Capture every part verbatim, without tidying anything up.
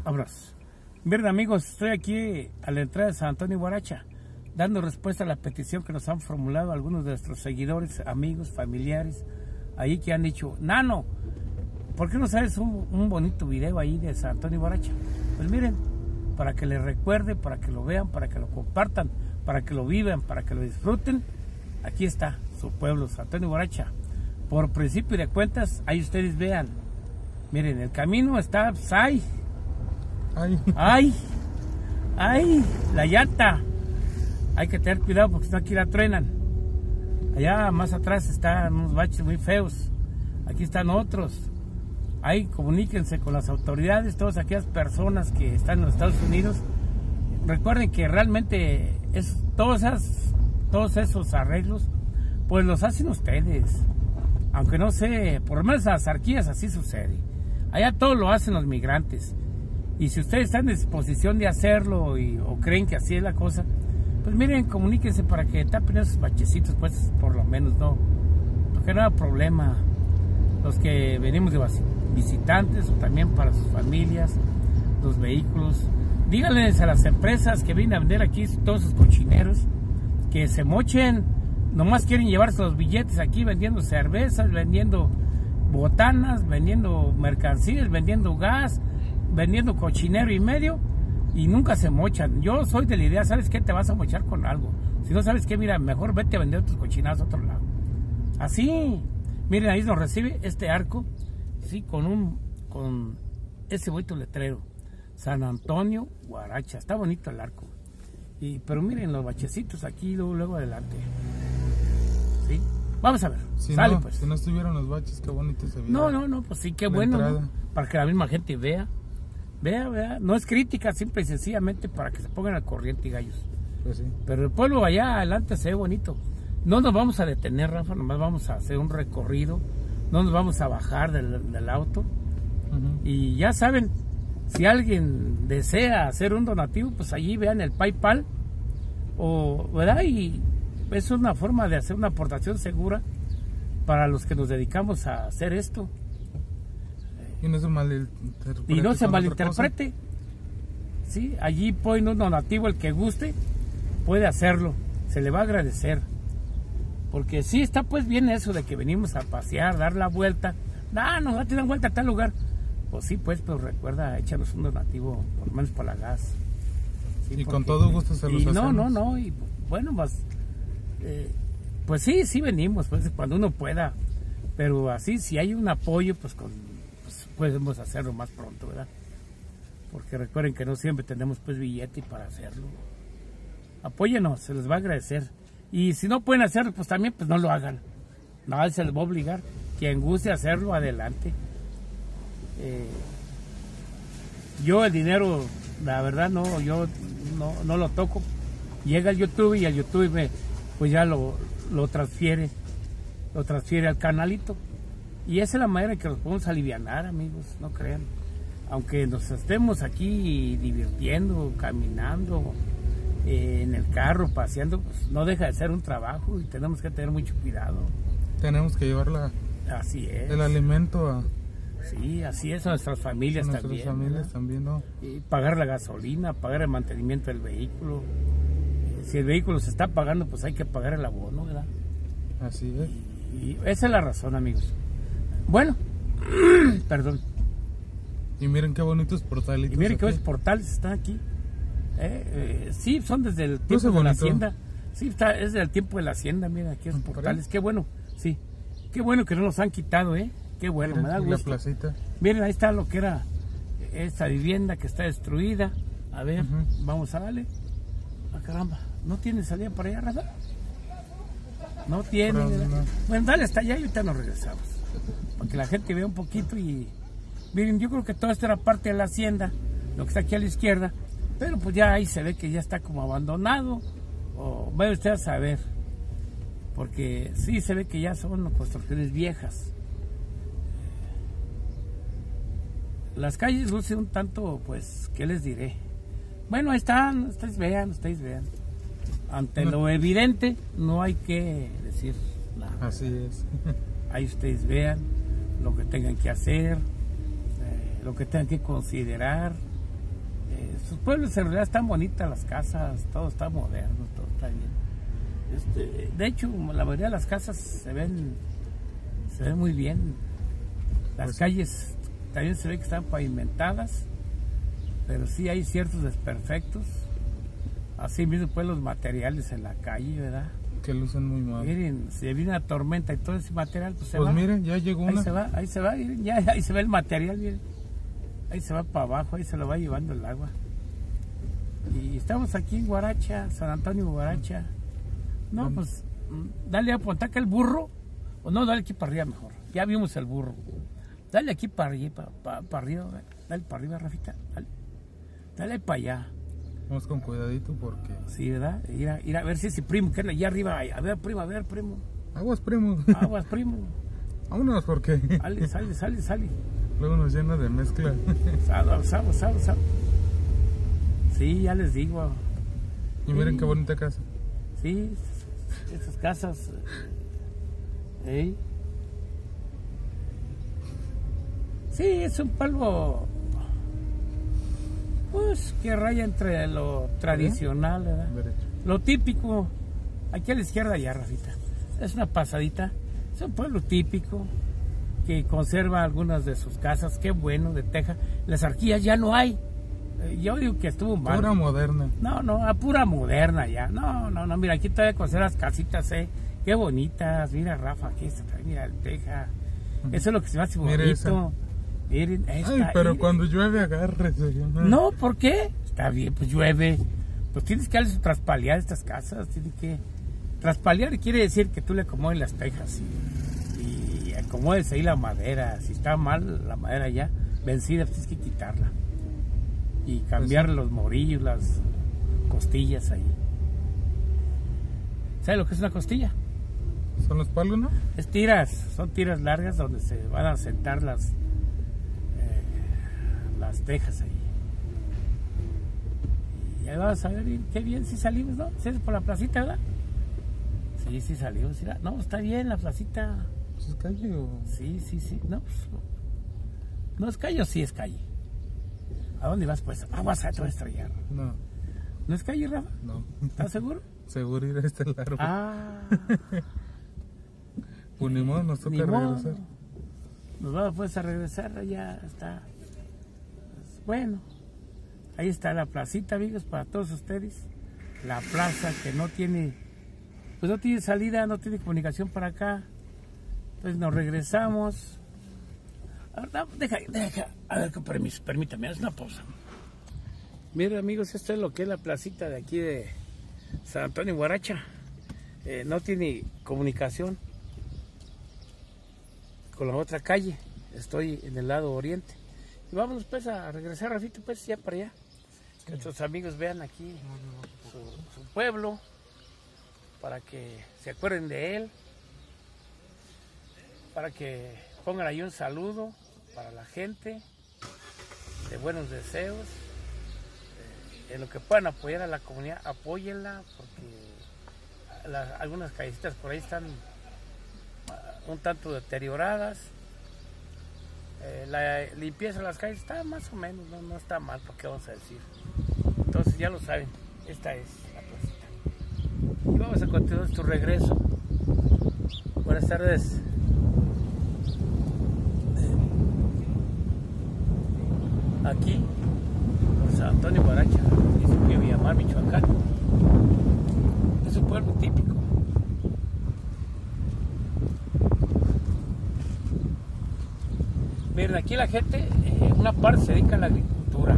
Abrazos. Bien, amigos, estoy aquí a la entrada de San Antonio Guaracha, dando respuesta a la petición que nos han formulado algunos de nuestros seguidores, amigos, familiares, ahí que han dicho, Nano, ¿por qué no sabes un, un bonito video ahí de San Antonio Guaracha? Pues miren, para que les recuerde, para que lo vean, para que lo compartan, para que lo vivan, para que lo disfruten, aquí está su pueblo, San Antonio Guaracha. Por principio de cuentas, ahí ustedes vean, miren, el camino está, pues, ay, ay, ay, ay, la llanta. Hay que tener cuidado porque si no aquí la truenan. Allá más atrás están unos baches muy feos. Aquí están otros. Ahí comuníquense con las autoridades, todas aquellas personas que están en los Estados Unidos. Recuerden que realmente es, todos, esas, todos esos arreglos, pues los hacen ustedes. Aunque no sé, por lo menos en las arquías así sucede. Allá todo lo hacen los migrantes. Y si ustedes están en disposición de hacerlo y, o creen que así es la cosa, pues miren, comuníquense para que tapen esos bachecitos, pues por lo menos, no. Porque no hay problema. Los que venimos de visitantes o también para sus familias, los vehículos. Díganles a las empresas que vienen a vender aquí todos sus cochineros que se mochen. Nomás quieren llevarse los billetes aquí vendiendo cervezas, vendiendo botanas, vendiendo mercancías, vendiendo gas, vendiendo cochinero y medio, y nunca se mochan. Yo soy de la idea, ¿sabes qué? Te vas a mochar con algo. Si no sabes qué, mira, mejor vete a vender tus cochinadas a otro lado. Así, miren, ahí nos recibe este arco, sí, con un, con ese bonito letrero, San Antonio Guaracha. Está bonito el arco. Y, pero miren los bachecitos aquí, luego, luego adelante. ¿Sí? Vamos a ver. Si Sale, no, pues. si no estuvieran los baches, qué bonito se veía. No, no, no, pues sí, qué bueno, ¿no? Para que la misma gente vea. Vea, vea. No es crítica, simple y sencillamente para que se pongan al corriente, gallos. Pues sí. Pero el pueblo allá adelante se ve bonito. No nos vamos a detener, Rafa, nomás vamos a hacer un recorrido. No nos vamos a bajar del, del auto. Uh-huh. Y ya saben, si alguien desea hacer un donativo, pues allí vean el PayPal. O, ¿verdad? Y es una forma de hacer una aportación segura para los que nos dedicamos a hacer esto. Y no se malinterprete. Y no se malinterprete. Sí, allí ponen un donativo, el que guste puede hacerlo. Se le va a agradecer. Porque sí está pues bien eso de que venimos a pasear, dar la vuelta. No, no, date una vuelta a tal lugar. Pues sí, pues, pero recuerda, échanos un donativo, por lo menos para la gas. Sí, y porque, con todo gusto se los y hacemos. No, no, no, y bueno, pues, eh, pues sí, sí venimos, pues cuando uno pueda. Pero así, si hay un apoyo, pues, con, pues podemos hacerlo más pronto, ¿verdad? Porque recuerden que no siempre tenemos pues billete para hacerlo. Apóyenos, se les va a agradecer. Y si no pueden hacerlo, pues también pues no lo hagan. No, se les va a obligar. Quien guste hacerlo, adelante. Eh, yo el dinero, la verdad, no, yo no, no lo toco. Llega el YouTube y el YouTube me, pues ya lo, lo transfiere, lo transfiere al canalito. Y esa es la manera en que nos podemos alivianar, amigos, no crean. Aunque nos estemos aquí divirtiendo, caminando, eh, en el carro, paseando, pues no deja de ser un trabajo y tenemos que tener mucho cuidado. Tenemos que llevar la, así es. el alimento a... Sí, así es, a nuestras familias a nuestras también. familias también, ¿no? Y pagar la gasolina, pagar el mantenimiento del vehículo. Si el vehículo se está pagando, pues hay que pagar el abono, ¿verdad? Así es. Y, y esa es la razón, amigos. Bueno, perdón. Y miren qué bonitos portalitos. Y miren qué aquí. bonitos portales están aquí. Eh, eh, sí, son desde el tiempo Luce de la bonito. hacienda. Sí, está, es del tiempo de la hacienda, miren aquí los portales. Qué bueno, sí. Qué bueno que no los han quitado, ¿eh? Qué bueno, Miren, me da la gusto. placita. Miren, ahí está lo que era esta vivienda que está destruida. A ver, uh-huh. Vamos a darle. Ah, caramba, ¿no tiene salida para allá, Rafa? No tiene. No, no. Bueno, dale hasta allá y ahorita nos regresamos. Para que la gente vea un poquito y... Miren, yo creo que toda esta era parte de la hacienda, lo que está aquí a la izquierda, pero pues ya ahí se ve que ya está como abandonado, o vaya usted a saber, porque sí se ve que ya son construcciones viejas. Las calles lucen un tanto, pues, ¿qué les diré? Bueno, ahí están, ustedes vean, ustedes vean. Ante no. lo evidente, no hay que decir nada. Así es. Ahí ustedes vean lo que tengan que hacer, eh, lo que tengan que considerar. sus pueblos en realidad están bonitas las casas, todo está moderno, todo está bien. Este, de hecho, la mayoría de las casas se ven, se ven muy bien. Las Pues, calles también se ve que están pavimentadas, pero sí hay ciertos desperfectos. Así mismo pues los materiales en la calle, ¿verdad? que lucen muy mal. Miren, si viene una tormenta y todo ese material, pues se Pues va. miren, ya llegó Ahí una. se va, ahí se va, miren, ya ahí se ve el material, miren. Ahí se va para abajo, ahí se lo va llevando el agua. Y estamos aquí en Huaracha, San Antonio, Huaracha. No, Bueno. pues, mm, dale a apuntar que el burro, o no, dale aquí para arriba mejor. Ya vimos el burro. Dale aquí para arriba, para, para, para arriba, dale para arriba, Rafita, dale. Dale para allá. Vamos con cuidadito porque... Sí, ¿verdad? Ir a, ir a ver si ese primo, que es allá arriba, a ver, primo, a ver, primo. Aguas, primo. Aguas, primo. Vámonos porque Sale, sale, sale, sale. luego nos llena de mezcla. Sal, sal, sal, sal. Sí, ya les digo. Y miren Sí. qué bonita casa. Sí, esas casas. eh, ¿eh? Sí, es un pueblo, pues, que raya entre lo tradicional, ¿verdad? Derecho. Lo típico. Aquí a la izquierda ya, Rafita. Es una pasadita. Es un pueblo típico que conserva algunas de sus casas. Qué bueno, de teja. Las arquillas ya no hay. Eh, Yo digo que estuvo mal. Pura moderna. No, no, a pura moderna ya. No, no, no, mira, aquí todavía conservas casitas, eh. Qué bonitas. Mira, Rafa, aquí está, mira, el teja. Eso es lo que se me hace Mire esa. bonito. Miren, esta, Ay, pero miren. cuando llueve agárrese. No, ¿por qué? Está bien, pues llueve. Pues tienes que darle su traspalear a estas casas. Tienes que... Traspalear quiere decir que tú le acomodes las tejas y, y acomodes ahí la madera. Si está mal la madera ya vencida, pues tienes que quitarla. Y cambiar Pues sí. los morillos, las costillas ahí. ¿Sabes lo que es una costilla? ¿Son los palos, no? Es tiras, son tiras largas donde se van a sentar las, eh, las tejas ahí. Y ahí vas a ver qué bien si salimos, ¿no? ¿Sí es por la placita, verdad? Sí, sí salimos. ¿Sí? No, está bien la placita. ¿Es calle o...? Sí, sí, sí. No, pues, no es calle o sí es calle. ¿A dónde vas pues? Ah, vas a te voy a estrellar. No, ¿No es calle, Rafa? no. ¿Estás seguro? Seguro ir a este largo. Ah. Pues ni modo, nos toca Ni modo. regresar. Nos vamos pues a regresar, ya está. Pues, bueno, ahí está la placita, amigos, para todos ustedes. La plaza que no tiene, pues no tiene salida, no tiene comunicación para acá. Entonces nos regresamos. A ver, no, deja, deja, a ver, con permiso, permítame, haz una pausa. Miren, amigos, esto es lo que es la placita de aquí de San Antonio, Huaracha. Eh, no tiene comunicación con la otra calle. Estoy en el lado oriente. Y vámonos pues a regresar, Rafito, pues ya para allá. Que nuestros amigos vean aquí su, su pueblo, para que se acuerden de él, para que pongan ahí un saludo para la gente, de buenos deseos. Eh, en lo que puedan apoyar a la comunidad, apóyenla, porque la- algunas callecitas por ahí están un tanto deterioradas. Eh, la limpieza de las calles está más o menos, no, no está mal, ¿por qué vamos a decir? Entonces ya lo saben, esta es la placita. Y vamos a continuar nuestro regreso. Buenas tardes. Aquí, por San Antonio, Huaracha, municipio de Villamar, Michoacán. Es un pueblo típico. Miren, aquí la gente, eh, una parte se dedica a la agricultura,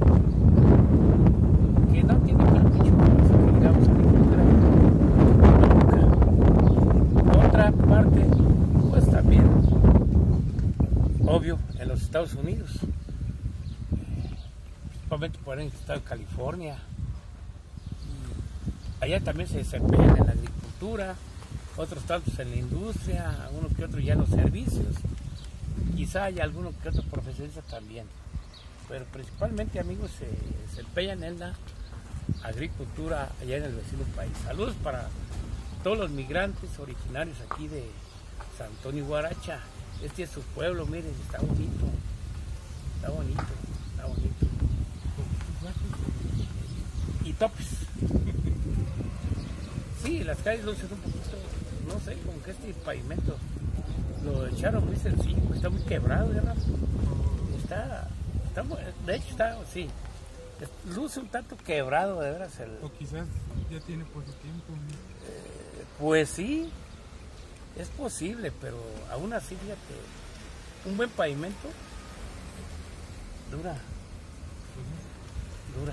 que no tiene perjuicio, que digamos, agricultura económica. Otra parte, pues también, obvio, en los Estados Unidos, principalmente por el estado de California. Allá también se desempeñan en la agricultura, otros tantos en la industria, uno que otro ya en los servicios. Quizá haya alguno que otro profesionista también, pero principalmente, amigos, se desempeñan en la agricultura allá en el vecino país. Saludos para todos los migrantes originarios aquí de San Antonio, Huaracha. Este es su pueblo, miren, está bonito, está bonito, está bonito. topes. Sí, las calles lucen un poquito, no sé, como que este pavimento lo echaron muy sencillo, está muy quebrado, ¿verdad? Está, está, de hecho está, sí, luce un tanto quebrado, de veras. El, o quizás ya tiene poco tiempo. eh, pues sí, es posible, pero aún así, fíjate, un buen pavimento dura, dura.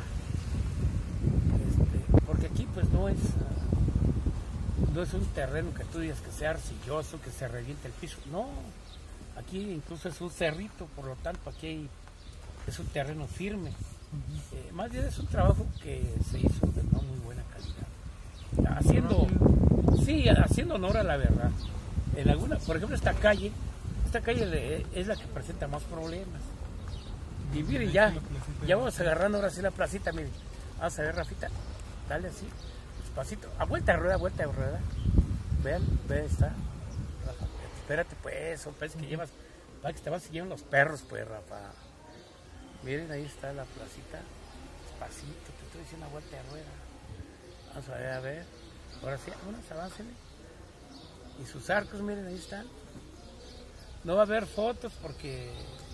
Este, porque aquí pues no es, uh, no es un terreno que tú digas que sea arcilloso, que se reviente el piso. No, aquí incluso es un cerrito, por lo tanto aquí hay, es un terreno firme. Uh-huh. Eh, más bien es un trabajo que se hizo de no muy buena calidad. Haciendo, sí, haciendo honor a la verdad. En alguna, por ejemplo, esta calle, esta calle es la que presenta más problemas. Y miren, ya, ya vamos agarrando ahora sí la placita, miren. Vamos a ver, Rafita, dale así, despacito, a vuelta de rueda, vuelta de rueda. Vean, ve, está. Rafa, espérate pues, son peces que llevas, para que te van siguiendo los perros, pues, Rafa. Miren, ahí está la placita, despacito, te estoy diciendo a vuelta de rueda. Vamos a ver, a ver, ahora sí, vámonos, aváncenle. Y sus arcos, miren, ahí están. No va a haber fotos porque...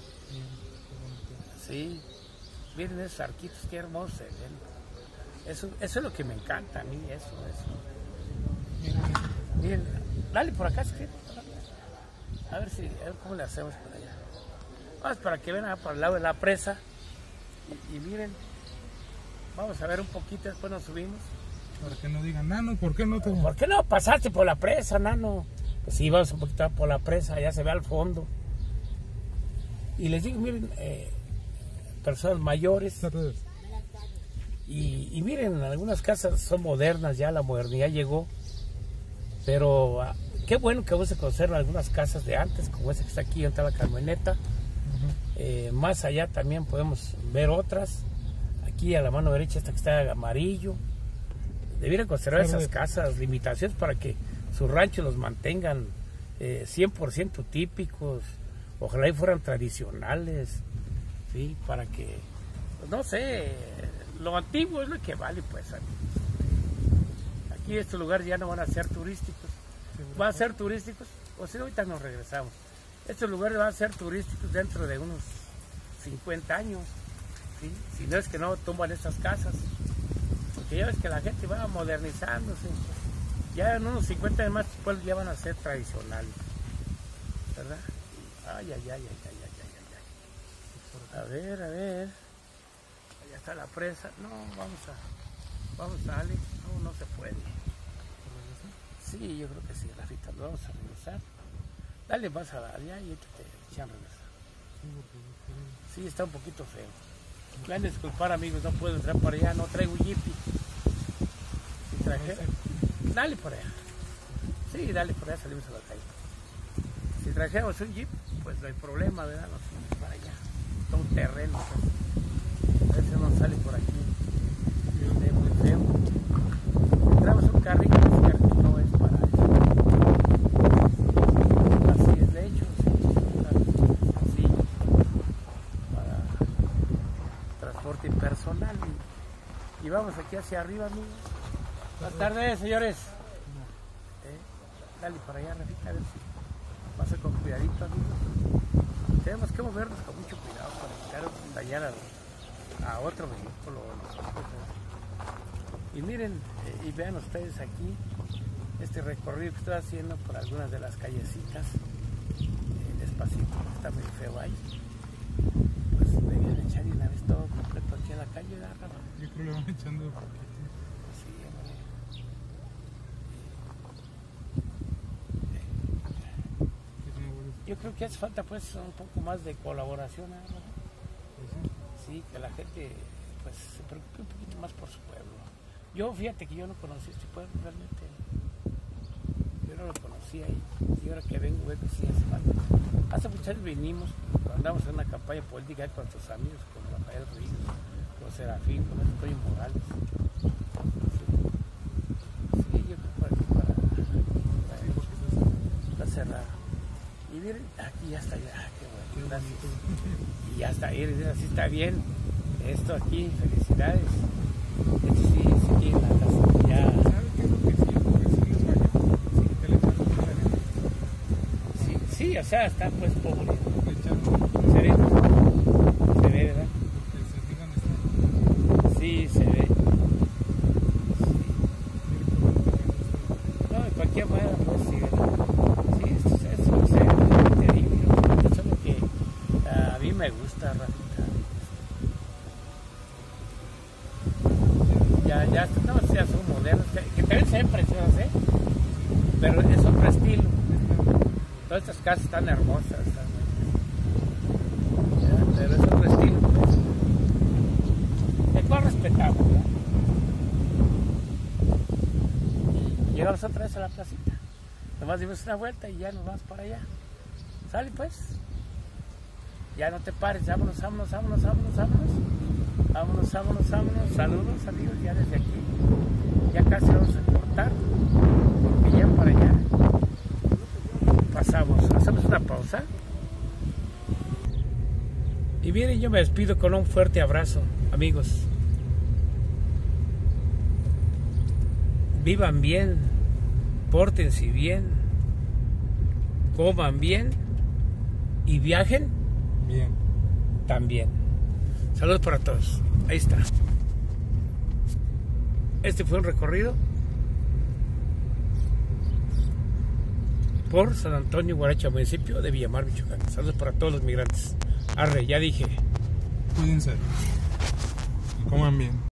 Sí, miren esos arquitos, qué hermosos se ven. Eso, eso es lo que me encanta a mí, eso, eso. Miren, dale por acá, ¿sí? A ver si, a ver cómo le hacemos por allá. Vamos para que vean para el lado de la presa. Y, y miren, vamos a ver un poquito, después nos subimos. Para que no digan, Nano, ¿por qué no te... ¿Por qué no pasaste por la presa, Nano? Pues sí, vamos un poquito por la presa, allá se ve al fondo. Y les digo, miren, eh, personas mayores. Y, y miren, algunas casas son modernas, ya la modernidad llegó. Pero ah, qué bueno que vamos a conocer algunas casas de antes, como esa que está aquí, donde está la camioneta. Uh-huh. eh, más allá también podemos ver otras. Aquí a la mano derecha, esta que está de amarillo. Debieran conservar esas casas, limitaciones para que sus ranchos los mantengan eh, cien por ciento típicos. Ojalá y fueran tradicionales, ¿sí? Para que, pues, no sé, lo antiguo es lo que vale, pues. Aquí estos lugares ya no van a ser turísticos. Van a ser turísticos, o si no, ahorita nos regresamos. Estos lugares van a ser turísticos dentro de unos cincuenta años, ¿sí? Si no es que no tumban estas casas. Porque ya ves que la gente va modernizándose. Ya en unos cincuenta años más después ya van a ser tradicionales, ¿verdad? Ay, ay, ay, ay, ay, ay, ay, ay. A ver, a ver. Allá está la presa. No, vamos a... Vamos a darle. No, no se puede. Sí, yo creo que sí, Rafita. Lo vamos a regresar. Dale, vas a dar allá y te echan a regresar. Sí, está un poquito feo. Me van a disculpar, amigos, no puedo entrar por allá. No traigo un jeepy. Si traje... Dale por allá. Sí, dale por allá, salimos a la calle. Si trajéramos un jeep, pues no hay problema, ¿verdad? Nos fuimos para allá. Todo un terreno. Pues. A ver si no sale por aquí. Es muy feo. Entramos un carrito, ese carrito no es para eso. Así es, de hecho, sí. Así. Para transporte personal. Y, y vamos aquí hacia arriba, amigos. Buenas tardes, señores. ¿Eh? Dale para allá, Rafita, a ver si pasa con cuidadito, amigos. Tenemos que movernos con mucho cuidado para evitar dañar a, a otro vehículo. Y miren, eh, y vean ustedes aquí este recorrido que estoy haciendo por algunas de las callecitas. Eh, despacito, está muy feo ahí. Pues debían echar y una vez todo completo aquí en la calle, ¿verdad, Rafa? Yo creo que le van echando de poquito. Sí, hombre. Yo creo que hace falta pues un poco más de colaboración, ¿no? Sí, que la gente pues se preocupe un poquito más por su pueblo. Yo, fíjate que yo no conocí este pueblo realmente. Yo no lo conocía y, y ahora que vengo, veo que sí hace falta. Hace muchos años vinimos, andamos en una campaña política con sus amigos, con Rafael Ruiz, con Serafín, con Antonio Morales. Sí, sí, yo creo que por aquí para, para, para cerrar. Y miren, aquí ya está, ya, qué bueno, gracias. Y ya está, miren, así está bien. Esto aquí, felicidades. Esto sí, sí tiene la casa. Ya. ¿Sabes qué es lo que siento? Que sí les falló. Sí, que le echaron mucha arena. Sí, sí, o sea, está pues pobre. Le echaron Se ve, se ve, ¿verdad? porque se fijan está. Sí, se ve. No, de cualquier manera, pues sí, ¿verdad? Sí, esto, esto no sé, te digo, yo, eso es lo que a mí me gusta, Rafita. Ya, ya, no, ya son modernos, que, que también se ven preciosas, ¿eh? Pero es otro estilo. Todas estas casas están hermosas, también. Ya, pero es otro estilo, pues. El cual respetamos, ¿verdad? Llegamos otra vez a la placita. Nomás dimos una vuelta y ya nos vamos para allá. Sale pues. Ya no te pares, vámonos, vámonos, vámonos, vámonos, vámonos. Vámonos, vámonos, vámonos. Saludos amigos, ya desde aquí. Ya casi vamos a cortar. Porque ya para allá pasamos. Hacemos una pausa. Y miren, yo me despido con un fuerte abrazo, amigos. Vivan bien, pórtense bien, coman bien y viajen Bien. también. Saludos para todos. Ahí está. Este fue un recorrido por San Antonio Guaracha, municipio de Villamar, Michoacán. Saludos para todos los migrantes. Arre, ya dije. Cuídense. Y coman bien.